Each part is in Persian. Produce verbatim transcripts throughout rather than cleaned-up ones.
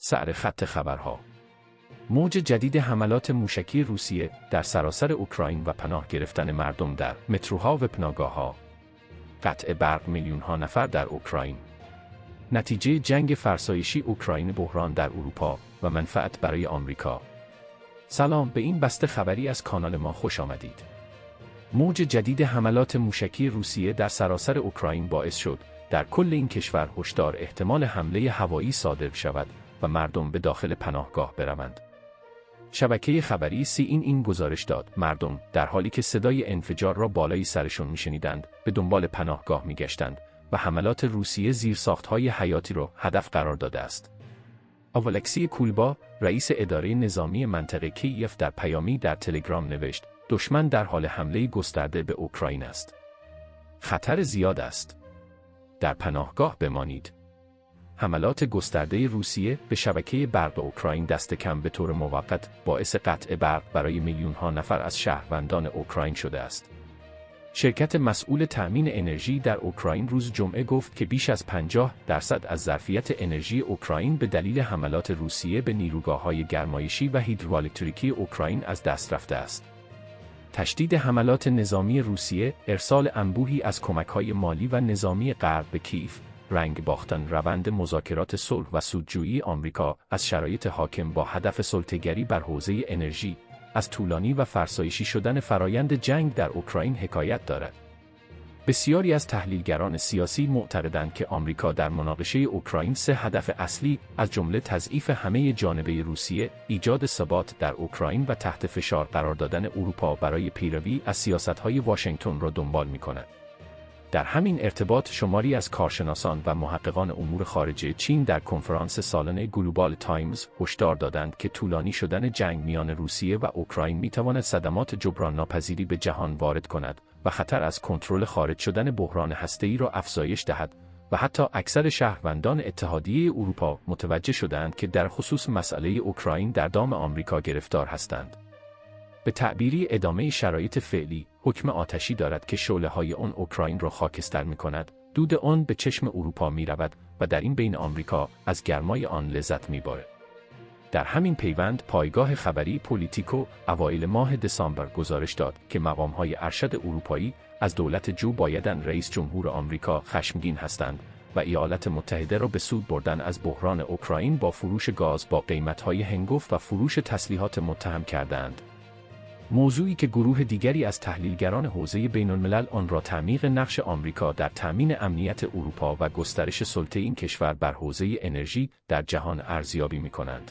سعر خط خبرها. موج جدید حملات موشکی روسیه در سراسر اوکراین و پناه گرفتن مردم در متروها و پناهگاه‌ها. قطع برق میلیون‌ها نفر در اوکراین. نتیجه جنگ فرسایشی اوکراین، بحران در اروپا و منفعت برای آمریکا. سلام، به این بسته خبری از کانال ما خوش آمدید. موج جدید حملات موشکی روسیه در سراسر اوکراین باعث شد در کل این کشور هشدار احتمال حمله هوایی صادر شود و مردم به داخل پناهگاه بروند. شبکه خبری سی این این گزارش داد مردم در حالی که صدای انفجار را بالای سرشون میشنیدند به دنبال پناهگاه میگشتند و حملات روسیه زیرساخت‌های حیاتی را هدف قرار داده است. اولکسی کولبا، رئیس اداره نظامی منطقه کیف، در پیامی در تلگرام نوشت: دشمن در حال حمله گسترده به اوکراین است. خطر زیاد است. در پناهگاه بمانید. حملات گسترده روسیه به شبکه برق اوکراین دست کم به طور موقت باعث قطع برق برای میلیون‌ها نفر از شهروندان اوکراین شده است. شرکت مسئول تأمین انرژی در اوکراین روز جمعه گفت که بیش از پنجاه درصد از ظرفیت انرژی اوکراین به دلیل حملات روسیه به نیروگاه‌های گرمایشی و هیدروالکتریکی اوکراین از دست رفته است. تشدید حملات نظامی روسیه، ارسال انبوهی از کمک‌های مالی و نظامی غرب به کیف، رنگ باختن روند مذاکرات صلح و سودجویی آمریکا از شرایط حاکم با هدف سلطه‌گری بر حوزه انرژی، از طولانی و فرسایشی شدن فرایند جنگ در اوکراین حکایت دارد. بسیاری از تحلیلگران سیاسی معتقدند که آمریکا در مناقشه اوکراین سه هدف اصلی از جمله تضعیف همه جانبه روسیه، ایجاد ثبات در اوکراین و تحت فشار قرار دادن اروپا برای پیروی از سیاست‌های واشنگتن را دنبال می‌کند. در همین ارتباط شماری از کارشناسان و محققان امور خارجه چین در کنفرانس سالانه گلوبال تایمز هشدار دادند که طولانی شدن جنگ میان روسیه و اوکراین میتواند صدمات جبران ناپذیری به جهان وارد کند و خطر از کنترل خارج شدن بحران هسته‌ای را افزایش دهد و حتی اکثر شهروندان اتحادیه اروپا متوجه شدند که در خصوص مسئله اوکراین در دام آمریکا گرفتار هستند. به تعبیری ادامه شرایط فعلی، حکم آتشی دارد که شعله‌های آن اوکراین را خاکستر می‌کند، دود آن به چشم اروپا می‌رود و در این بین آمریکا از گرمای آن لذت می‌برد. در همین پیوند پایگاه خبری پولیتیکو اوایل ماه دسامبر گزارش داد که مقام‌های ارشد اروپایی از دولت جو بایدن رئیس جمهور آمریکا خشمگین هستند و ایالات متحده را به سود بردن از بحران اوکراین با فروش گاز با قیمت‌های هنگفت و فروش تسلیحات متهم کردند. موضوعی که گروه دیگری از تحلیلگران حوزه بین‌الملل آن را تعمیق نقش آمریکا در تأمین امنیت اروپا و گسترش سلطه این کشور بر حوزه انرژی در جهان ارزیابی می‌کنند.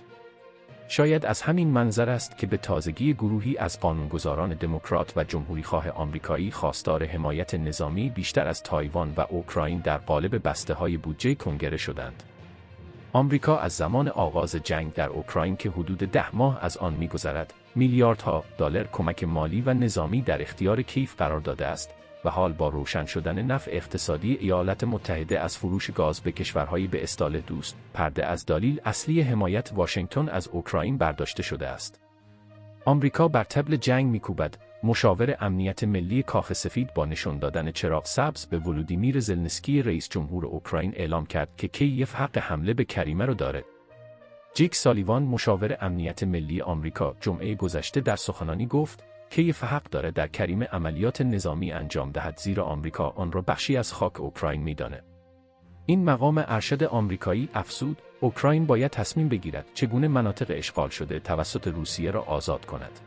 شاید از همین منظر است که به تازگی گروهی از قانونگذاران دموکرات و جمهوریخواه آمریکایی خواستار حمایت نظامی بیشتر از تایوان و اوکراین در قالب بسته‌های بودجه کنگره شدند. آمریکا از زمان آغاز جنگ در اوکراین که حدود ده ماه از آن می‌گذرد، میلیاردها دلار کمک مالی و نظامی در اختیار کیف قرار داده است و حال با روشن شدن نفع اقتصادی ایالات متحده از فروش گاز به کشورهای به اصطلاح دوست، پرده از دلیل اصلی حمایت واشنگتن از اوکراین برداشته شده است. آمریکا بر طبل جنگ می‌کوبد. مشاور امنیت ملی کاخ سفید با نشان دادن چراغ سبز به ولودیمیر زلنسکی رئیس جمهور اوکراین اعلام کرد که کیف حق حمله به کریمه را دارد. جیک سالیوان، مشاور امنیت ملی آمریکا، جمعه گذشته در سخنرانی گفت کیف حق دارد در کریمه عملیات نظامی انجام دهد زیرا آمریکا آن را بخشی از خاک اوکراین می‌داند. این مقام ارشد آمریکایی افزود اوکراین باید تصمیم بگیرد چگونه مناطق اشغال شده توسط روسیه را آزاد کند.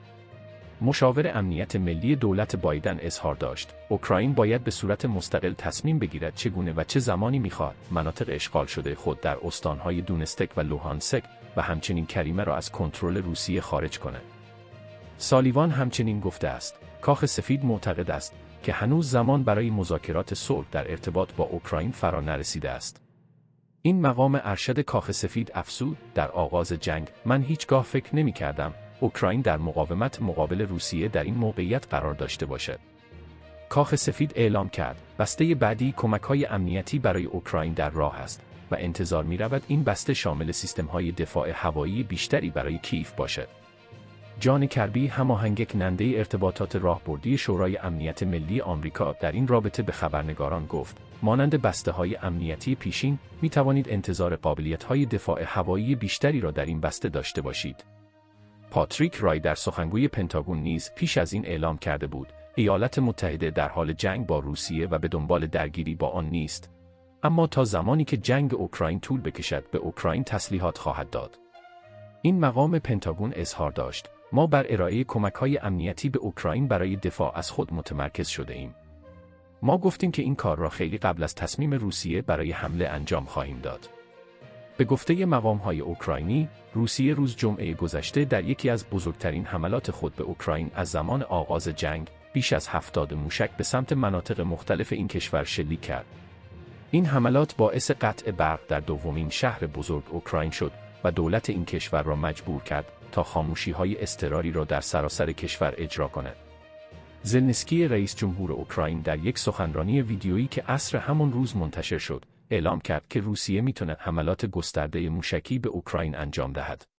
مشاور امنیت ملی دولت بایدن اظهار داشت اوکراین باید به صورت مستقل تصمیم بگیرد چگونه و چه زمانی می‌خواهد مناطق اشغال شده خود در استان‌های دونستک و لوهانسک و همچنین کریمه را از کنترل روسیه خارج کند. سالیوان همچنین گفته است کاخ سفید معتقد است که هنوز زمان برای مذاکرات صلح در ارتباط با اوکراین فرا نرسیده است. این مقام ارشد کاخ سفید افزود در آغاز جنگ من هیچگاه فکر نمی‌کردم اوکراین در مقاومت مقابل روسیه در این موقعیت قرار داشته باشد. کاخ سفید اعلام کرد بسته بعدی کمک‌های امنیتی برای اوکراین در راه است و انتظار می‌رود این بسته شامل سیستم‌های دفاع هوایی بیشتری برای کیف باشد. جان کربی، هماهنگ کننده ارتباطات راهبردی شورای امنیت ملی آمریکا، در این رابطه به خبرنگاران گفت: مانند بسته‌های امنیتی پیشین، می توانید انتظار قابلیت‌های دفاع هوایی بیشتری را در این بسته داشته باشید. پاتریک رایدر، سخنگوی پنتاگون، نیز پیش از این اعلام کرده بود ایالات متحده در حال جنگ با روسیه و به دنبال درگیری با آن نیست، اما تا زمانی که جنگ اوکراین طول بکشد به اوکراین تسلیحات خواهد داد. این مقام پنتاگون اظهار داشت: ما بر ارائه کمک‌های امنیتی به اوکراین برای دفاع از خود متمرکز شده ایم. ما گفتیم که این کار را خیلی قبل از تصمیم روسیه برای حمله انجام خواهیم داد. به گفته مقام‌های اوکراینی، روسیه روز جمعه گذشته در یکی از بزرگترین حملات خود به اوکراین از زمان آغاز جنگ، بیش از هفتاد موشک به سمت مناطق مختلف این کشور شلیک کرد. این حملات باعث قطع برق در دومین شهر بزرگ اوکراین شد و دولت این کشور را مجبور کرد تا خاموشی‌های اضطراری را در سراسر کشور اجرا کند. زلنسکی، رئیس جمهور اوکراین، در یک سخنرانی ویدیویی که عصر همان روز منتشر شد، اعلام کرد که روسیه می‌تواند حملات گسترده موشکی به اوکراین انجام دهد.